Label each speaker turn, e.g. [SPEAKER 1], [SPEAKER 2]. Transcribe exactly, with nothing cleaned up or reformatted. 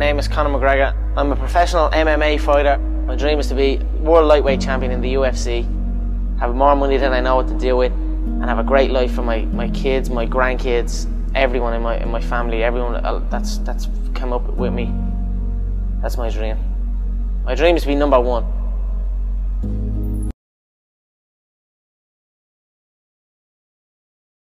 [SPEAKER 1] name is Conor McGregor. I'm a professional M M A fighter. My dream is to be world lightweight champion in the U F C, have more money than I know what to do with, and have a great life for my, my kids, my grandkids, everyone in my in my family, everyone that's that's come up with me. That's my dream. My dream is to be number one.